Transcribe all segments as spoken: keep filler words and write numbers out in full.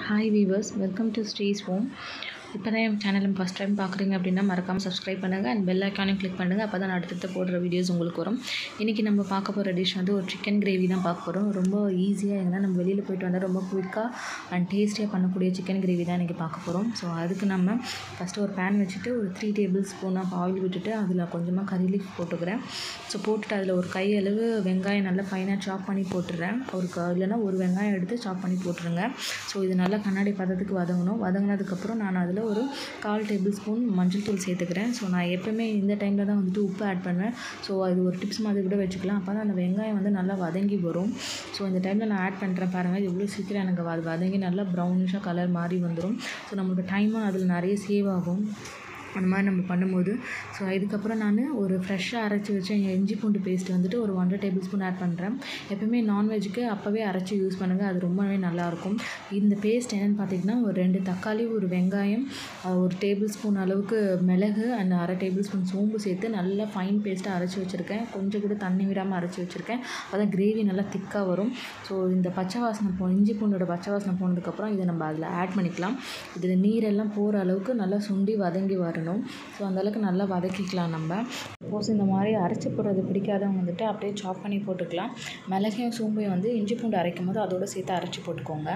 Hi viewers, welcome to Steve's Home. இப்போ தான் என் channel first time பார்க்குறீங்க அப்படின்னா மறக்காமல் சப்ஸ்கிரைப் பண்ணுங்கள் அண்ட் பெல் ஐக்கானையும் கிளிக் பண்ணுங்கள். அப்போ தான் அடுத்தடுத்து போடுற வீடியோஸ் உங்களுக்கு வரும். இன்றைக்கி நம்ம பார்க்க போகிற டிஷ் வந்து ஒரு சிக்கன் கிரேவி தான் பார்க்க போகிறோம். ரொம்ப ஈஸியாக ஏன்னா நம்ம வெளியில் போய்ட்டு வந்தால் ரொம்ப குயிக்காக அண்ட் டேஸ்டியாக பண்ணக்கூடிய சிக்கன் கிரேவி தான் இன்றைக்கி பார்க்க போகிறோம். ஸோ அதுக்கு நம்ம ஃபஸ்ட்டு ஒரு பேன் வச்சுட்டு ஒரு three tablespoon of oil விட்டுட்டு அதில் கொஞ்சமாக கறி லீஃப் போட்டுக்கிறேன். ஸோ போட்டுட்டு அதில் ஒரு கை அளவு வெங்காயம் நல்லா ஃபைனாக சாப் பண்ணி போட்டுடுறேன். ஒரு க இல்லைன்னா ஒரு வெங்காயம் எடுத்து சாப் பண்ணி போட்டுருங்க. ஸோ இது நல்லா கண்ணாடி பதத்துக்கு வதங்கணும். வதங்கினதுக்கப்புறம் நான் அதில் ஒரு கால் டேபிள் ஸ்பூன் மஞ்சள் தூள் சேர்த்துக்கிறேன். ஸோ நான் எப்போவுமே இந்த டைமில் தான் வந்துட்டு உப்பு ஆட் பண்ணுவேன். ஸோ அது ஒரு டிப்ஸ் மாதிரி கூட வச்சுக்கலாம். அப்போ தான் அந்த வெங்காயம் வந்து நல்லா வதங்கி வரும். ஸோ இந்த டைமில் நான் ஆட் பண்ணுறேன் பாருங்கள், எவ்வளோ சீக்கிரம் எனக்கு அது வதங்கி நல்லா ப்ரௌனிஷாக கலர் மாதிரி வந்துடும். ஸோ நம்மளுக்கு டைமும் அதில் நிறைய சேவ் ஆகும் அந்த மாதிரி நம்ம பண்ணும்போது. ஸோ இதுக்கப்புறம் நான் ஒரு ஃப்ரெஷ்ஷாக அரைச்சி வச்ச இஞ்சி பூண்டு பேஸ்ட் வந்துட்டு ஒரு ஒன்றரை டேபிள் ஸ்பூன் ஆட் பண்ணுறேன். எப்போவுமே நான்வெஜ்ஜுக்கு அப்போவே அரைச்சி யூஸ் பண்ணுங்கள், அது ரொம்பவே நல்லாயிருக்கும். இந்த பேஸ்ட் என்னென்னு பார்த்திங்கன்னா ஒரு ரெண்டு தக்காளி, ஒரு வெங்காயம், ஒரு டேபிள் ஸ்பூன் அளவுக்கு மிளகு அண்ட் அரை டேபிள் ஸ்பூன் சோம்பு சேர்த்து நல்லா ஃபைன் பேஸ்ட்டாக அரைச்சி வச்சுருக்கேன். கொஞ்சம் கூட தண்ணி விடாமல் அரைச்சி வச்சுருக்கேன். அதான் கிரேவி நல்லா திக்காக வரும். ஸோ இந்த பச்சை வாசனை போ இஞ்சி பூண்டோட பச்சை வாசனை போனதுக்கப்புறம் இதை நம்ம அதில் ஆட் பண்ணிக்கலாம். இதில் நீரெல்லாம் போகிற அளவுக்கு நல்லா சுண்டி வதங்கி வரணும். ஸோ அந்தளவுக்கு நல்லா வதக்கிக்கலாம். நம்ம சப்போஸ் இந்த மாதிரி அரைச்சி போடுறது பிடிக்காதவங்க வந்துட்டு அப்படியே சாப் பண்ணி போட்டுக்கலாம். மிளகையும் சோம்பையும் வந்து இஞ்சி பூண்டு அரைக்கும் போது அதோடு சேர்த்து அரைச்சி போட்டுக்கோங்க.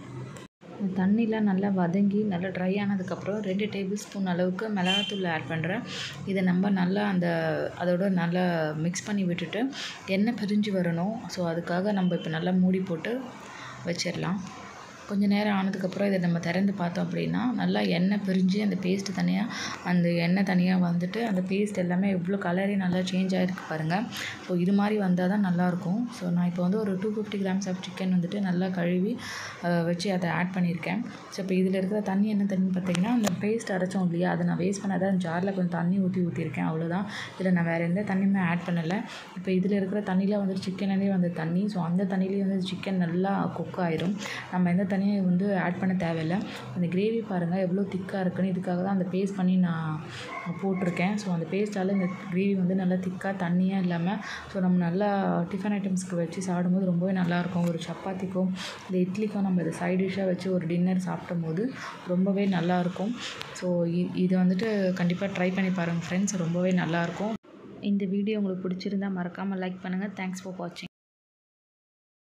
தண்ணிலாம் நல்லா வதங்கி நல்லா ட்ரை ஆனதுக்கப்புறம் ரெண்டு டேபிள் ஸ்பூன் அளவுக்கு மிளகாத்தூள் ஆட் பண்ணுறேன். இதை நம்ம நல்லா அந்த அதோட நல்லா மிக்ஸ் பண்ணி விட்டுட்டு எண்ணெய் பிரிஞ்சு வரணும். ஸோ அதுக்காக நம்ம இப்போ நல்லா மூடி போட்டு வச்சிடலாம். கொஞ்சம் நேரம் ஆனதுக்கப்புறம் இதை நம்ம திறந்து பார்த்தோம் அப்படின்னா நல்லா எண்ணெய் பிரிஞ்சு அந்த பேஸ்ட்டு தனியாக அந்த எண்ணெய் தனியாக வந்துட்டு அந்த பேஸ்ட் எல்லாமே எவ்வளோ கலரே நல்லா சேஞ்ச் ஆகிருக்கு பாருங்கள். ஸோ இது மாதிரி வந்தால் தான் நல்லாயிருக்கும். ஸோ நான் இப்போ வந்து ஒரு two fifty grams of chicken வந்துட்டு நல்லா கழுவி வச்சு அதை ஆட் பண்ணியிருக்கேன். ஸோ இப்போ இதில் இருக்கிற தண்ணி என்ன தண்ணி பார்த்திங்கன்னா அந்த பேஸ்ட் அரைச்சோம் இல்லையா, அதை நான் வேஸ்ட் பண்ணாத அந்த ஜாரில் கொஞ்சம் தண்ணி ஊற்றி ஊற்றிருக்கேன், அவ்வளோதான். இதில் நான் வேறு எந்த தண்ணியுமே ஆட் பண்ணலை. இப்போ இதில் இருக்கிற தண்ணியில் வந்துட்டு சிக்கன்லேயே வந்து தண்ணி, ஸோ அந்த தண்ணியிலேயே வந்து சிக்கன் நல்லா குக் ஆயிரும். நம்ம எந்த தண்ணியை வந்து ஆட் பண்ண தேவையில்லை. அந்த கிரேவி பாருங்கள் எவ்வளோ திக்காக இருக்குன்னு. இதுக்காக தான் அந்த பேஸ்ட் பண்ணி நான் போட்டிருக்கேன். ஸோ அந்த பேஸ்ட்டால் இந்த கிரேவி வந்து நல்லா திக்காக தண்ணியாக இல்லாமல் ஸோ நம்ம நல்லா டிஃபன் ஐட்டம்ஸ்க்கு வச்சு சாப்பிடும்போது ரொம்பவே நல்லாயிருக்கும். ஒரு சப்பாத்திக்கும் இந்த இட்லிக்கும் நம்ம இதை சைட் டிஷ்ஷாக வச்சு ஒரு டின்னர் சாப்பிடும் போது ரொம்பவே நல்லாயிருக்கும். ஸோ இது வந்துட்டு கண்டிப்பாக ட்ரை பண்ணி பாருங்கள் ஃப்ரெண்ட்ஸ், ரொம்பவே நல்லாயிருக்கும். இந்த வீடியோ உங்களுக்கு பிடிச்சிருந்தால் மறக்காமல் லைக் பண்ணுங்கள். தேங்க்ஸ் ஃபார் வாட்சிங்.